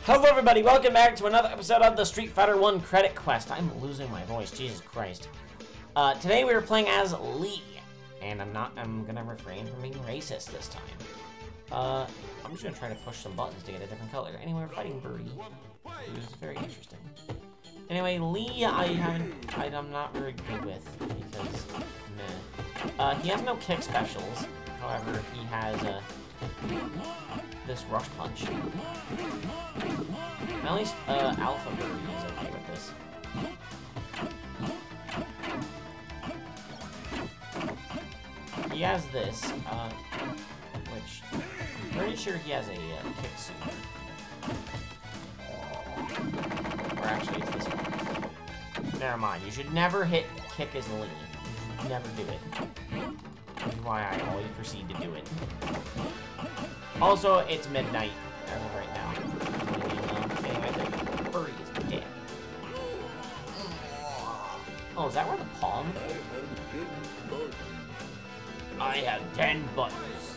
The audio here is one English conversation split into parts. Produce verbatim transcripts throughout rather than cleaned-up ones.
Hello everybody, welcome back to another episode of the Street Fighter one Credit Quest. I'm losing my voice, Jesus Christ. Uh, today we are playing as Lee, and I'm not, I'm gonna refrain from being racist this time. Uh, I'm just gonna try to push some buttons to get a different color. Anyway, we're fighting Birdie, who's very interesting. Anyway, Lee, I haven't, I, I'm not very good with, because, meh. Uh, he has no kick specials, however, he has, uh, this Rush Punch. And at least, uh, Alpha Birdie is okay with this. He has this, uh, which, I'm pretty sure he has a, uh, kick super. Or actually, it's this one. Never mind, you should never hit kick as Lee. You should never do it. Which is why I always proceed to do it. Also, it's midnight as of right now. Anyway, the Birdie is dead. Oh, is that where the palm? I have ten buttons.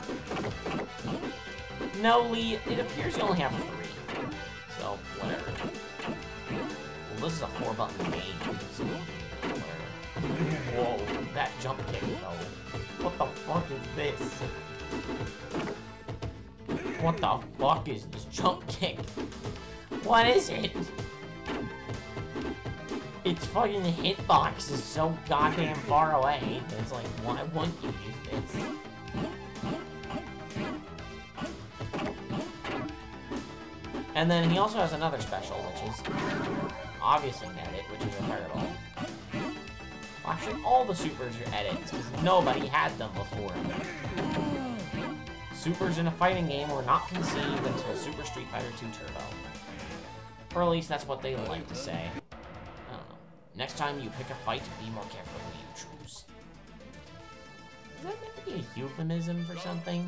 No, Lee, it appears you only have three. So, whatever. Well, this is a four button game, so whatever. Whoa, that jump kick, though. What the fuck is this? What the fuck is this jump kick? What is it? Its fucking hitbox is so goddamn far away. It's like, why wouldn't you use this? And then he also has another special, which is obviously an edit, which is a fireball. Well, actually, all the supers are edits, because nobody had them before. Supers in a fighting game were not conceived until Super Street Fighter two Turbo. Or at least that's what they like to say. I don't know. Next time you pick a fight, be more careful who you choose. Is that meant to be a euphemism for something?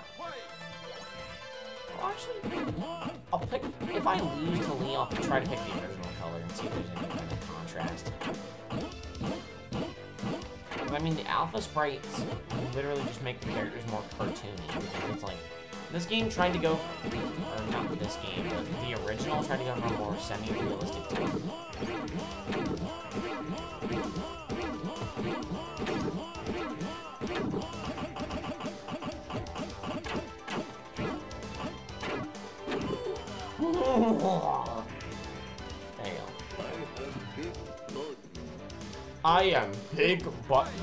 Well, actually, I'll pick, if I lose to Lee, I'll try to pick the original color and see if there's any kind of contrast. I mean, the alpha sprites literally just make the characters more cartoony. Because it's like, this game tried to go, for, or not this game, but the original tried to go for a more semi-realistic type. Damn. I am Big Button.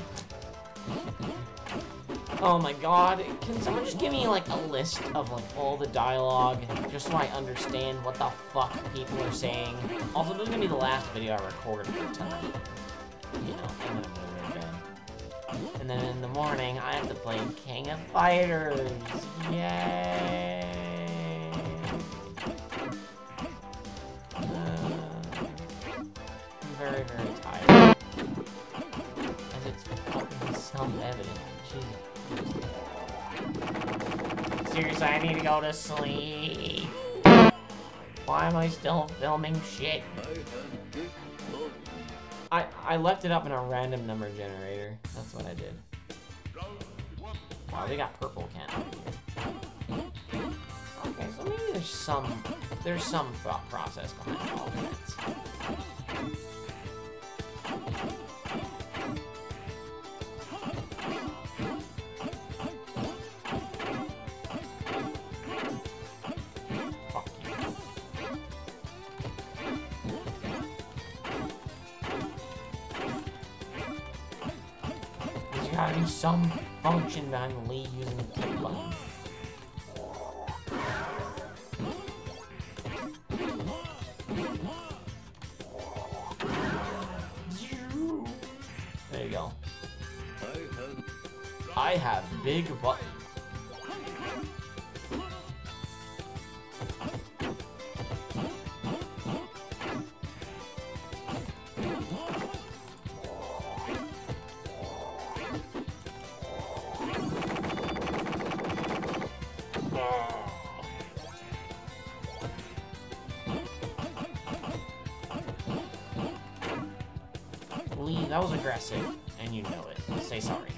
Oh my god, can someone just give me like a list of like all the dialogue just so I understand what the fuck people are saying? Also, this is gonna be the last video I recorded for tonight. You know, and then I'm gonna go to bed. And then in the morning, I have to play King of Fighters. Yay! Uh, I'm very, very tired. As it's fucking self-evident. Jesus. Seriously, I need to go to sleep. Why am I still filming shit? I I left it up in a random number generator. That's what I did. Wow, they got purple cannon here. Okay, so maybe there's some there's some thought process behind all of that. Gotta be some function behind Lee using the kick button. There you go. I have Big Button. Lee, that was aggressive, and you know it. Say sorry.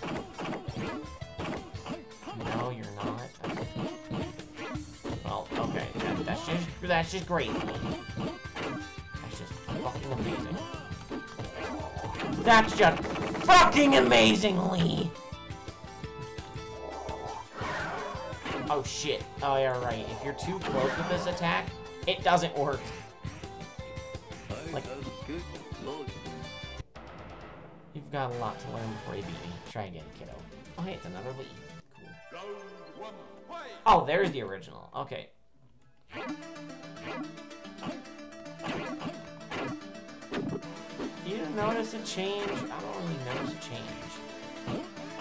No, you're not. Well, okay. That's just great. That's just fucking amazing. That's just fucking amazing, Lee! Oh shit. Oh yeah, right. If you're too close with this attack, it doesn't work. Like, you've got a lot to learn before you beat me. Try again, kiddo. Oh hey, it's another Lee. Cool. Oh, there's the original. Okay. You notice a change? I don't really notice a change.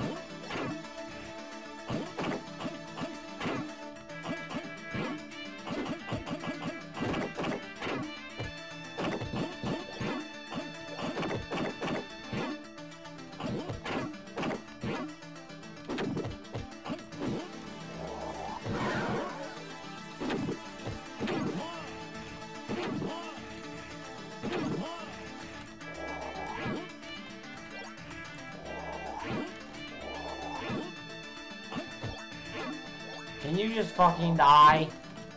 Can you just fucking die?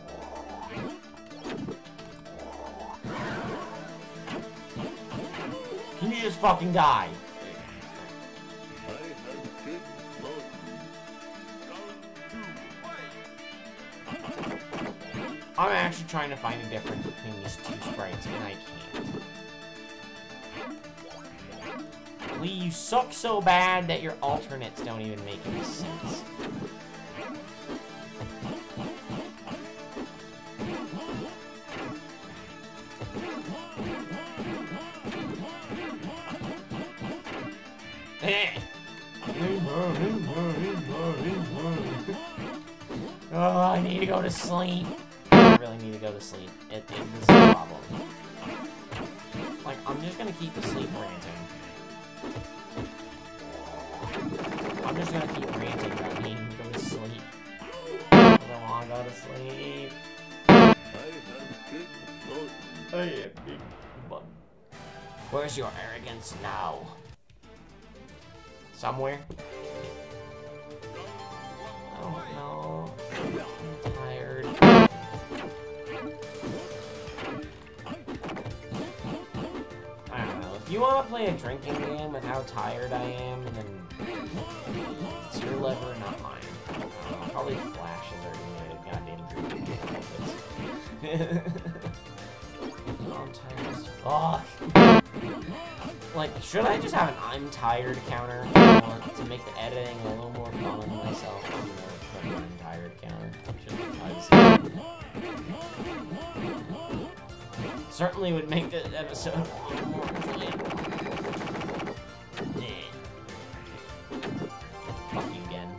Can you just fucking die? I'm actually trying to find a difference between these two sprites, and I can't. Lee, you suck so bad that your alternates don't even make any sense. Oh, I need to go to sleep. I really need to go to sleep. It, it, this is a problem. Like, I'm just gonna keep asleep ranting. I'm just gonna keep ranting about needing to go to sleep. I don't wanna go to sleep. I am big bug. Where's your arrogance now? Somewhere? I don't know. I'm tired. I don't know. If you want to play a drinking game with how tired I am, then it's your lever, not mine. I don't know. Probably Flash is already made a goddamn drinking game like this. Oh, I'm tired as fuck. Like, should I just have an I'm tired counter if I want to make the editing a little more fun on myself? I'm gonna put an I'm tired counter. Just because. Certainly would make the episode a little more enjoyable. Yeah. Fuck you again.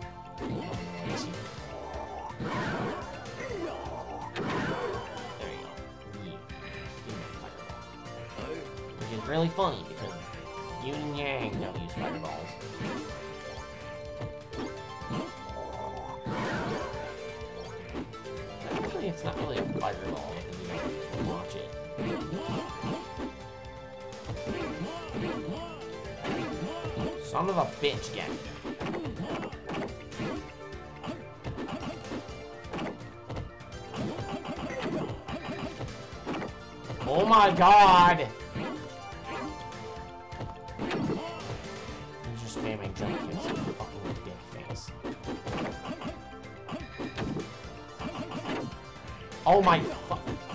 There you go. Yeah. Give me a fireball. Which is really funny because Yin and Yang don't use fireballs. Actually, it's not really a fireball if you don't watch it. Son of a bitch, again. Oh my god! Spamming jump kicks in the fucking dick face. Oh my fuck.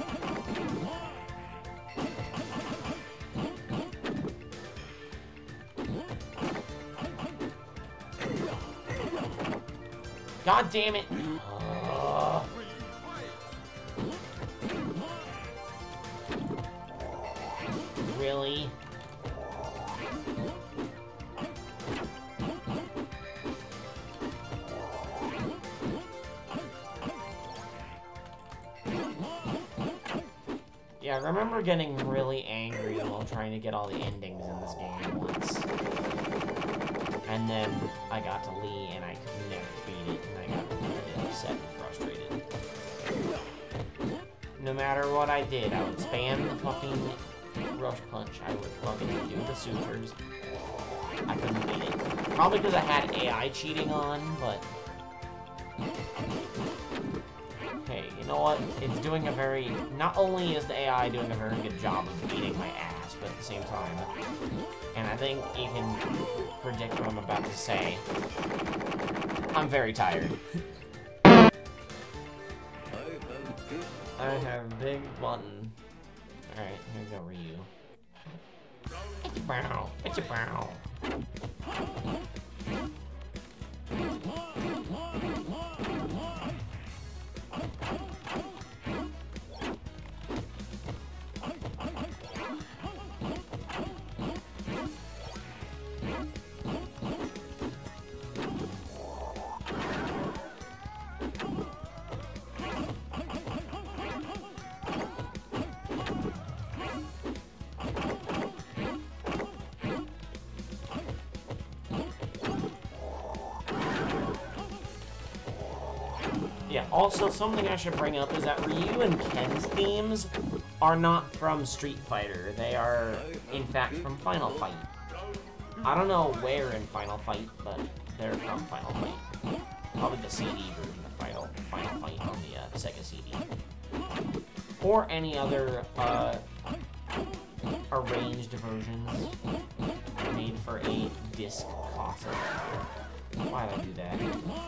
God damn it. Uh... Really? Yeah, I remember getting really angry while trying to get all the endings in this game once. And then I got to Lee and I could never beat it, and I got really upset and frustrated. No matter what I did, I would spam the fucking rush punch, I would fucking do the supers. I couldn't beat it. Probably because I had A I cheating on, but... Hey, you you know what? It's doing a very... Not only is the A I doing a very good job of beating my ass, but at the same time... And I think you can predict what I'm about to say. I'm very tired. I have a big button. Alright, here we go, Ryu. It's a brow. It's a brow. Yeah, also something I should bring up is that Ryu and Ken's themes are not from Street Fighter. They are, in fact, from Final Fight. I don't know where in Final Fight, but they're from Final Fight. Probably the C D version of Final, Final Fight on the uh, Sega C D. Or any other uh, arranged versions made for a disc console. Why'd I do that?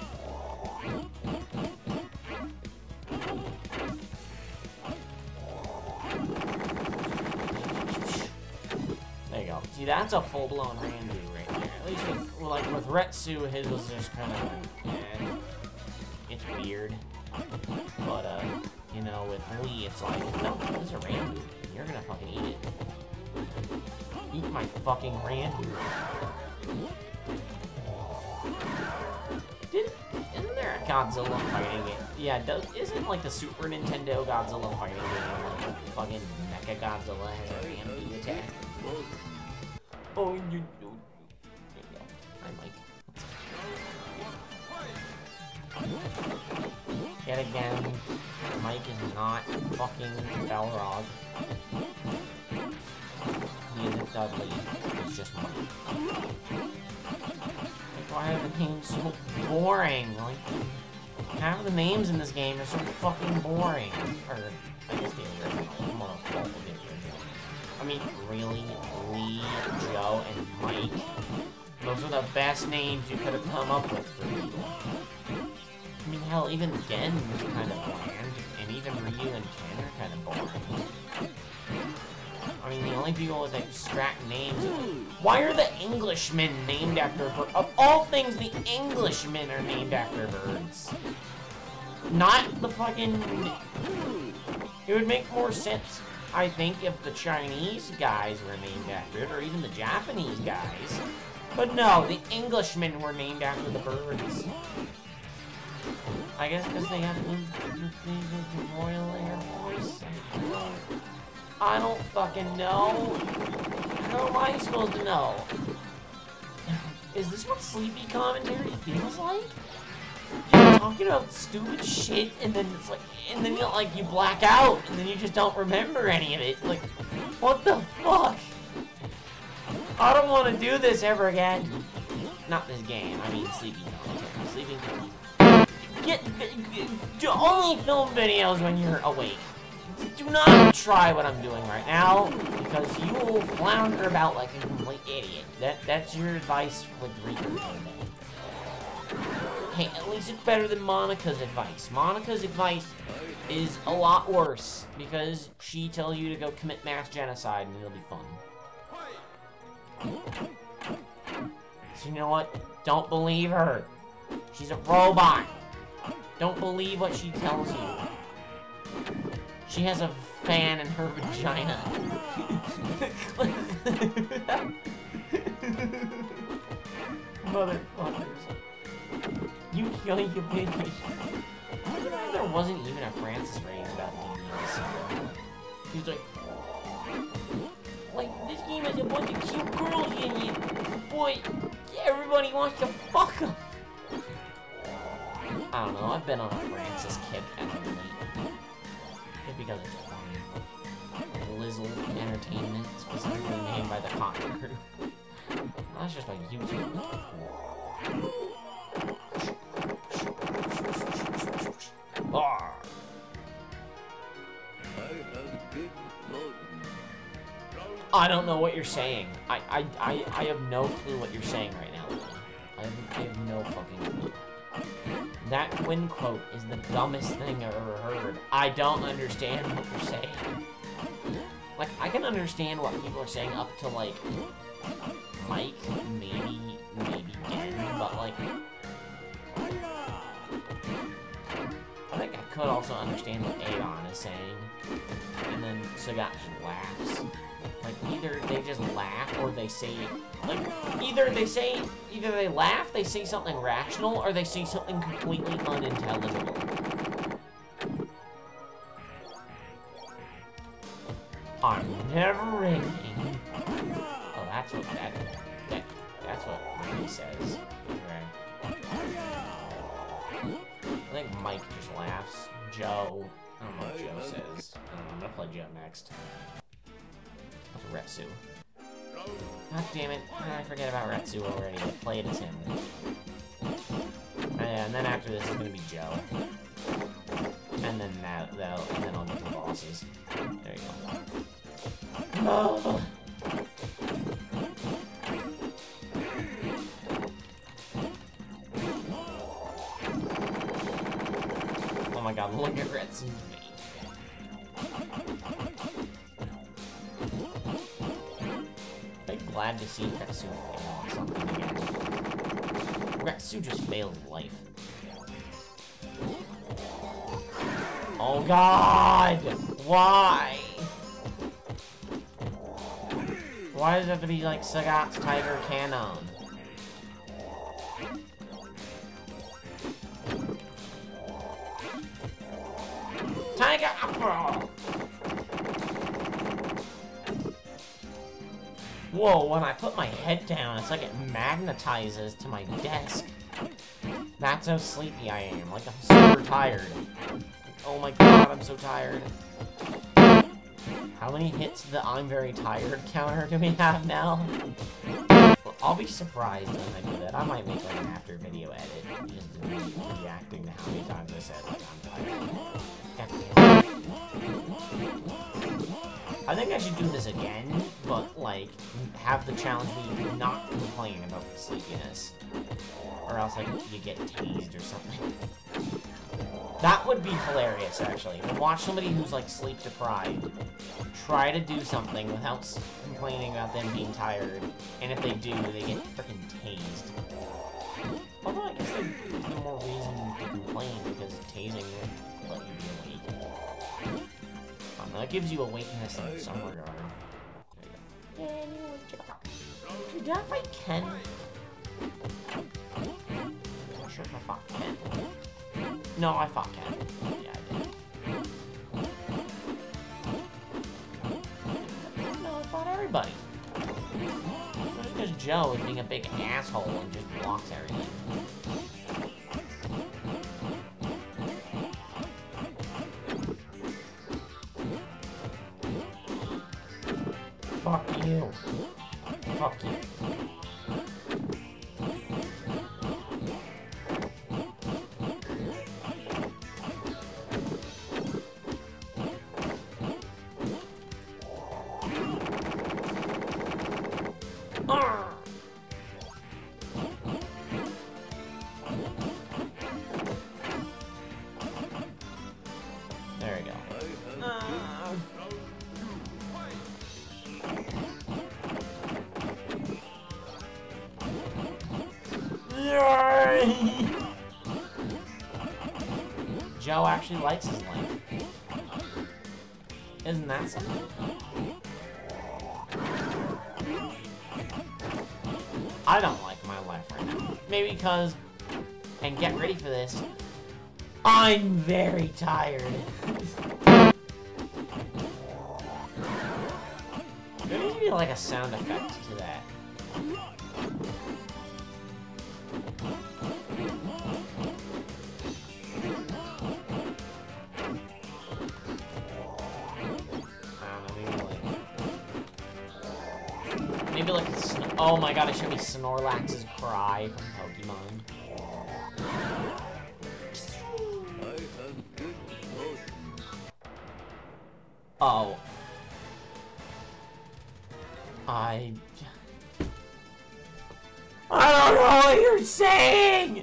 There you go. See, that's a full-blown Randu right there. At least with, like with Retsu, his was just kind of like, eh, it's weird. But uh, you know, with Lee, it's like, no, this is a Randu. You're gonna fucking eat it. Eat my fucking Randu. Did, isn't there a Godzilla fighting game? Yeah, does, isn't like the Super Nintendo Godzilla fighting game like fucking Mecha Godzilla has a Randu attack? Oh, you, you, there you go. Hi, Mike. Yet again, Mike is not fucking Balrog. He isn't Dudley. He's just Mike. Why are the names so boring? Like, half of the names in this game are so fucking boring. Or, I guess the original. I'm on a fault with the original. I mean, really? Lee, Joe, and Mike? Those are the best names you could have come up with for me. I mean, hell, even Gen was kind of bland, and even Ryu and Ken are kind of boring. I mean, the only people with abstract names... Why are the Englishmen named after birds? Of all things, the Englishmen are named after birds. Not the fucking... It would make more sense, I think, if the Chinese guys were named after it, or even the Japanese guys. But no, the Englishmen were named after the birds. I guess because they have the, the, the Royal Air Force. I don't fucking know. How am I supposed to know? Is this what sleepy commentary feels like? You're talking about stupid shit, and then it's like, and then you like you black out, and then you just don't remember any of it. Like, what the fuck? I don't want to do this ever again. Not this game. I mean, sleepy commentary. Sleepy commentary. Get, get, get only film videos when you're awake. Do not try what I'm doing right now, because you will flounder about like a complete idiot. That that's your advice with Reaper. Hey, at least it's better than Monica's advice. Monica's advice is a lot worse, because she tells you to go commit mass genocide and it'll be fun. So you know what? Don't believe her. She's a robot. Don't believe what she tells you. She has a fan in her vagina. Motherfuckers. You kill you bitches. I didn't know there wasn't even a Francis rating about D B S. He's like, like, this game has a bunch of cute girls in it. Boy, everybody wants to fuck them. I don't know, I've been on a Francis kick as of late. Because it's fun. Lizzle Entertainment, specifically named by the Cotton Crew. That's just like YouTube. Arr. I don't know what you're saying. I I I, I have no clue what you're saying right now. I have, I have no fucking clue. That Quinn quote is the dumbest thing I've ever heard. I don't understand what you're saying. Like, I can understand what people are saying up to, like, Mike, maybe, maybe Gen, but, like, I think I could also understand what Aeon is saying. And then Sagat just laughs. Like, either they just laugh or they say, like, either they say, either they laugh, they say something rational, or they say something completely unintelligible. I'm never ending. Oh, that's what that, that that's what he says. Right. I think Mike just laughs. Joe, I don't know what Joe says. I don't know, I'm gonna play Joe next. Retsu. God damn it. I forget about Retsu already. I played as him. And then after this is gonna be Joe. And then that, that and then I'll get the bosses. There you go. Oh. Oh my god, look at Retsu's face. Glad to see Retsu fail on something again. Retsu just failed life. Oh god! Why? Why does it have to be like Sagat's Tiger Cannon? Tiger Uproar! Whoa, when I put my head down, it's like it magnetizes to my desk. That's how sleepy I am. Like, I'm super tired. Oh my god, I'm so tired. How many hits the I'm very tired counter do we have now? Well, I'll be surprised when I do that. I might make like an after video edit, just to be reacting to how many times I said like I'm tired. God damn it. I think I should do this again, but, like, have the challenge be not complain about the sleepiness. Or else, like, you get tased or something. That would be hilarious, actually. To watch somebody who's, like, sleep-deprived try to do something without complaining about them being tired, and if they do, they get freaking tased. Although, I guess there's no more reason to complain, because tasing would let you be awake. That gives you awakeness in some regard. There you go. Did I fight Ken? I'm not sure if I fought Ken. No, I fought Ken. Yeah, I did. No, I fought everybody. Just because Joe is being a big asshole and just blocks everything. Fuck you. Fuck you. Arrgh. There we go. Uh. Yay! Joe actually likes his life. Isn't that something? I don't like my life right now. Maybe because, and get ready for this, I'm very tired. There needs to be like a sound effect to that. Maybe like, a oh my god, it should be Snorlax's cry from Pokemon. Oh. I... I don't know what you're saying!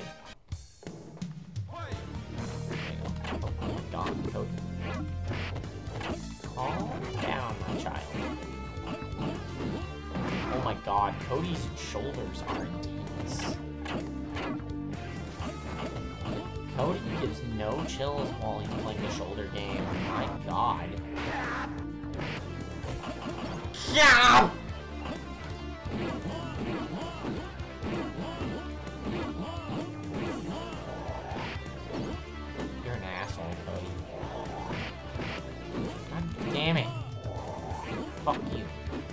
Oh my god, Cody. Calm down, my child. Oh my god, Cody's shoulders are intense. Cody gives no chills while he's playing the shoulder game. My god. Yeah! You're an asshole, Cody. God damn it. Fuck you.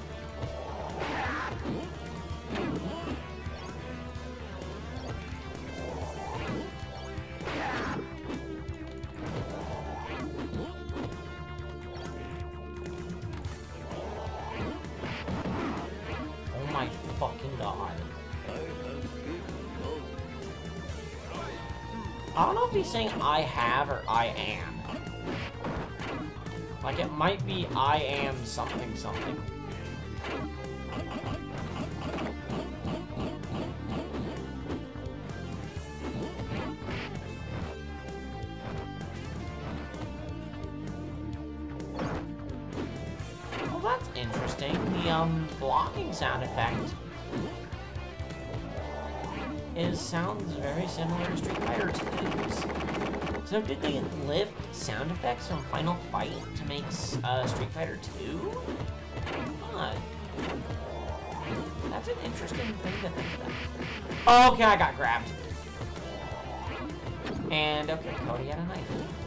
Oh my fucking god. I don't know if he's saying I have or I am. Like, it might be I am something something. Well, that's interesting. The, um, blocking sound effect is sounds very similar to Street Fighter two's. So did they lift sound effects from Final Fight to make uh, Street Fighter two? Huh. That's an interesting thing to think about. Okay, I got grabbed. And, okay, Cody had a knife.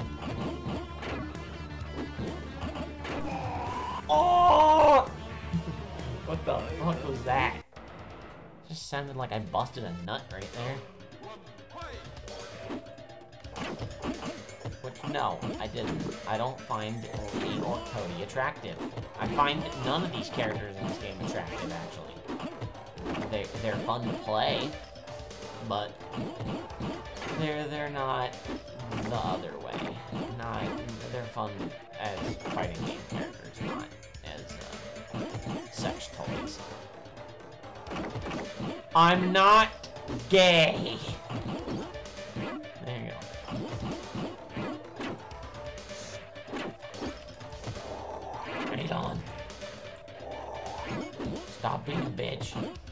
Oh! What the fuck was that? Just sounded like I busted a nut right there. Which, no, I didn't. I don't find Lee or Cody attractive. I find none of these characters in this game attractive, actually. They, they're fun to play, but they're, they're not the other way. Not, they're fun as fighting game characters, not as uh, sex toys. I'm not gay. There you go. Right on. Stop being a bitch.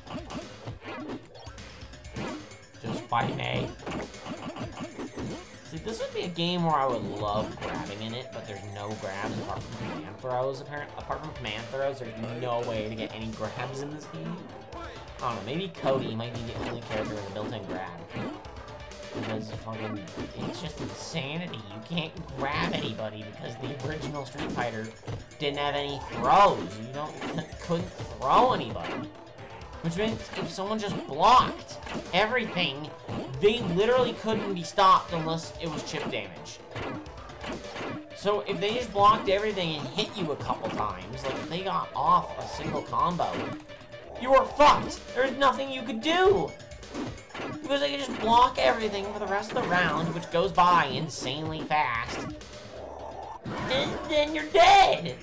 Just fight me. See, this would be a game where I would love grabbing in it, but there's no grabs apart from command throws. Apparent, apart from command throws, there's no way to get any grabs in this game. I don't know, maybe Cody might be the only character with a built-in grab. Because fucking, it's just insanity. You can't grab anybody because the original Street Fighter didn't have any throws. You don't, couldn't throw anybody. Which means if someone just blocked everything, they literally couldn't be stopped unless it was chip damage. So if they just blocked everything and hit you a couple times, like if they got off a single combo, you were fucked. There's nothing you could do. Because they could just block everything for the rest of the round, which goes by insanely fast. And then you're dead.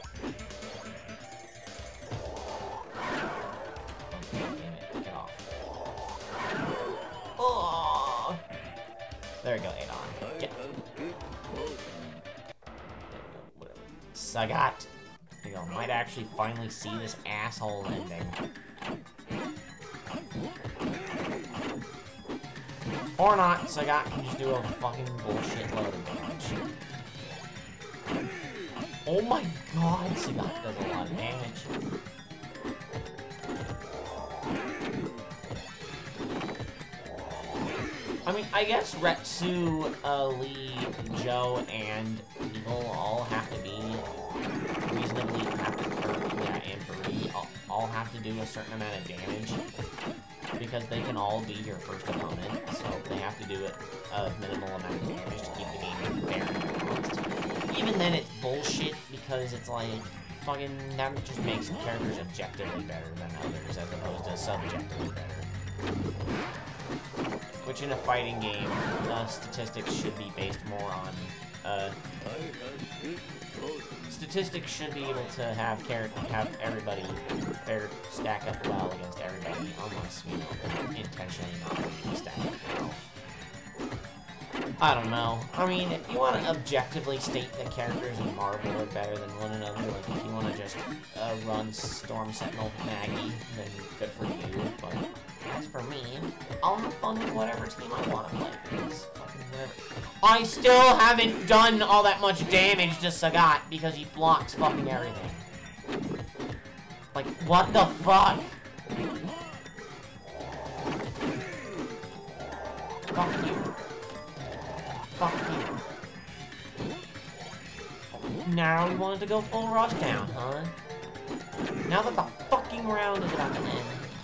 Damn it, get off. Oh. There we go, Adon. Get. Whatever. Sagat. You know, might actually finally see this asshole ending. Or not, Sagat can just do a fucking bullshit load of damage. Oh my god, Sagat does a lot of damage. I mean, I guess Retsu, uh, Lee, Joe, and Evil all have to be reasonably have to, or, yeah, and Brie all, all have to do a certain amount of damage. Because they can all be your first opponent, so they have to do it a minimal amount of damage to keep the game fair and balanced. Even then, it's bullshit because it's like, fucking, that just makes characters objectively better than others as opposed to subjectively better. Which in a fighting game, uh, statistics should be based more on, uh, st statistics should be able to have character have everybody fair stack up well against everybody, unless you know they're intentionally not stacking up well. I don't know. I mean, if you want to objectively state that characters in Marvel are better than one another, like if you want to just uh, run Storm Sentinel Maggie, then good for you. But as for me, I'll have fun with whatever team I want to play. It's fucking whatever. I still haven't done all that much damage to Sagat because he blocks fucking everything. Like, what the fuck? Fuck you. Fuck you. Now we wanted to go full rush down, huh? Now that the fucking round is about to end.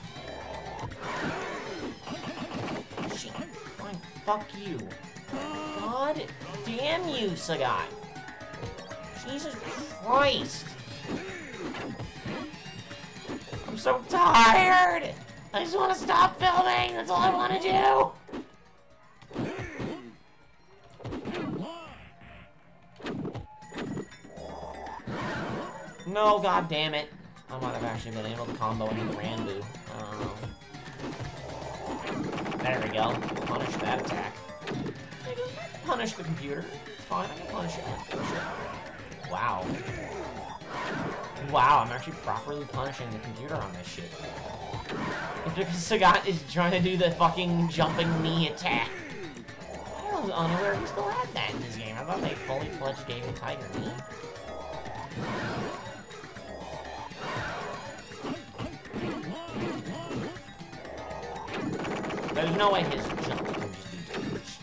Shit. Fine. Fuck you. God damn you, Sagat. Jesus Christ. I'm so tired. I just want to stop filming. That's all I want to do. No, god damn it. I might have actually been able to combo into Ranbu. Um, there we go. Punish that attack. I can punish the computer. It's fine, I can punish it. Sure. Wow. Wow, I'm actually properly punishing the computer on this shit. It's because Sagat is trying to do the fucking jumping knee attack. I was unaware he still had that in this game. I thought they fully fledged gave him Tiger Knee. There's no way his jump can just be too much.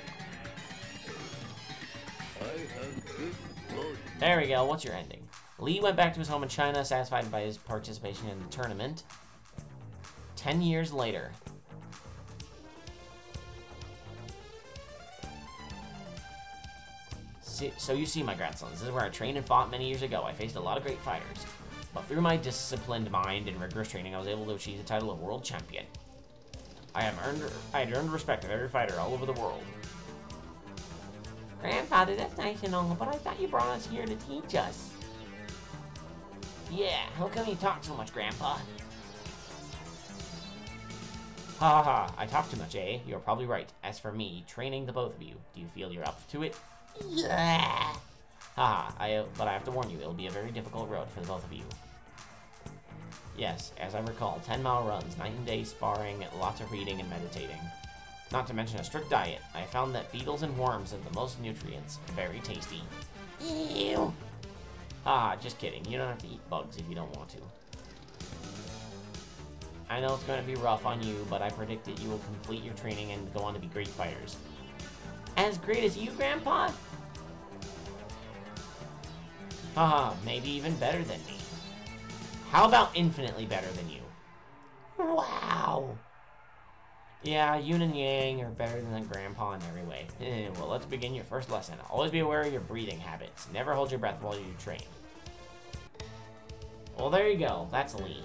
There we go, what's your ending? Lee went back to his home in China, satisfied by his participation in the tournament. Ten years later. See, so you see, my grandsons, this is where I trained and fought many years ago. I faced a lot of great fighters. But through my disciplined mind and rigorous training, I was able to achieve the title of world champion. I have earned I had earned the respect of every fighter all over the world. Grandfather, that's nice and all, but I thought you brought us here to teach us. Yeah, how come you talk so much, Grandpa? Ha ha ha, I talk too much, eh? You're probably right. As for me, training the both of you, do you feel you're up to it? Yeah. Haha, I, uh, but I have to warn you, it'll be a very difficult road for the both of you. Yes, as I recall, ten mile runs, night and day sparring, lots of reading and meditating. Not to mention a strict diet. I found that beetles and worms have the most nutrients. Very tasty. Ew. Ah, just kidding. You don't have to eat bugs if you don't want to. I know it's going to be rough on you, but I predict that you will complete your training and go on to be great fighters. As great as you, Grandpa? Haha, maybe even better than me. How about infinitely better than you? Wow. Yeah, Yin and Yang are better than Grandpa in every way. Well, let's begin your first lesson. Always be aware of your breathing habits. Never hold your breath while you train. Well, there you go. That's Lee.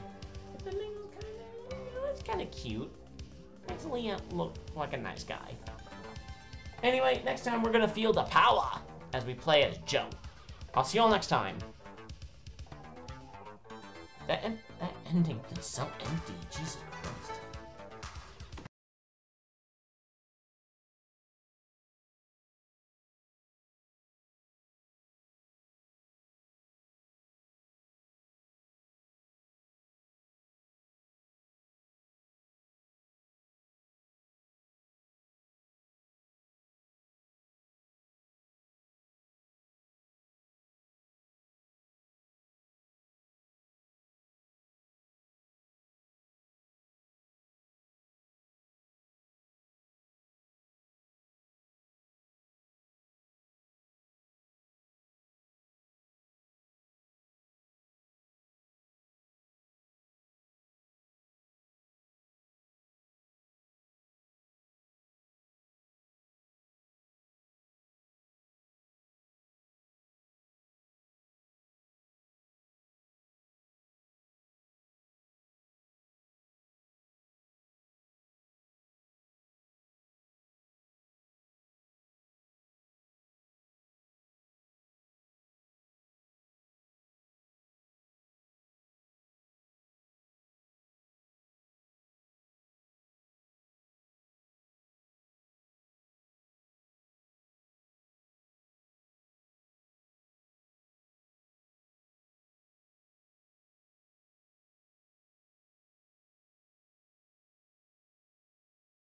That's kind of cute. Makes Lee look like a nice guy. Anyway, next time we're going to feel the power as we play as Joe. I'll see you all next time. That, en that ending feels so empty. Jesus Christ.